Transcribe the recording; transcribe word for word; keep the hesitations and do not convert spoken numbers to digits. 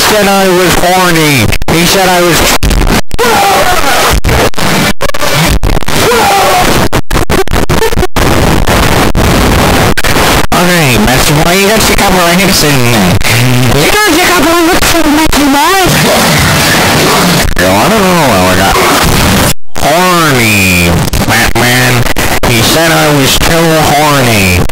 said I was horny. He said I was... Okay, that's why you got to cover right here soon. You got to cover right here soon, Matthew Boy. Girl, I don't know what we got. Horny. Batman. He said I was too horny.